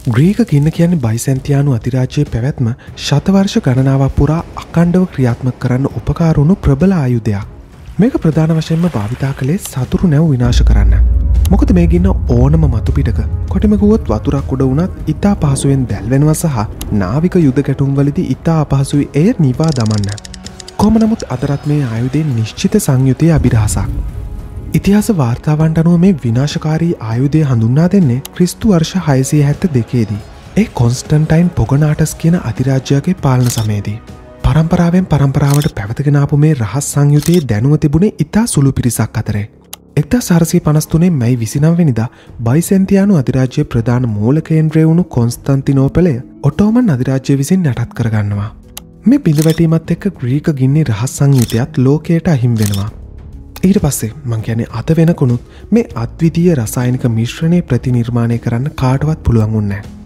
Greek ගින්න කියන්නේ බයිසැන්තියානු අධිරාජ්‍යයේ පැවැත්ම ශතවර්ෂ ගණනාවක් පුරා අඛණ්ඩව ක්‍රියාත්මක කරන්න උපකාර වුණු ප්‍රබල ආයුධයක්. මේක ප්‍රධාන වශයෙන්ම භාවිතා කළේ සතුරු නැව් විනාශ කරන්න. මොකද මේ ගින්න ඕනම මතු පිටක කොටිම ගුවොත් වතුරක් උඩ වුණත් ඉතා පහසුවෙන් දැල්වෙනවා සහ නාවික යුද ගැටුම් වලදී ඉතා අපහසුයි එය නිවා දමන්න. කොහොම නමුත් අදටත් මේ ආයුධයෙන් නිශ්චිත සංයුතිය අභිරහසක්. ඉතිහාස වාර්තාවන්ට අනුව මේ විනාශකාරී ආයුධය හඳුන්වා දෙන්නේ ක්‍රිස්තු වර්ෂ 672 දී. ඒ කොන්ස්ටන්ටයින් පොගනාටස් කියන අධිරාජ්‍යයේ පාලන සමයේදී. පරම්පරාවෙන් පරම්පරාවට පැවතගෙන ආපු මේ රහස් සංයුතියේ දැනුම තිබුණේ ඉතා සුළු පිරිසක් අතරේ. 1453 මැයි 29 වෙනිදා බයිසැන්තියානු අධිරාජ්‍යයේ ප්‍රධාන මූල කේන්ද්‍රය වුණු කොන්ස්තන්තිනෝපලය ඔටෝමන් අධිරාජ්‍යය විසින් යටත් කරගන්නවා. මේ බිඳවැටීමත් එක්ක ග්‍රීක ගින්නේ රහස් සංයුතියත් ලෝකයට අහිමි වෙනවා. ඊට පස්සේ මං කියන්නේ අද වෙනකොනුත් මේ අද්විතීය රසායනික මිශ්‍රණය ප්‍රතිනිර්මාණය කරන්න කාටවත් පුළුවන් වුණේ නැහැ.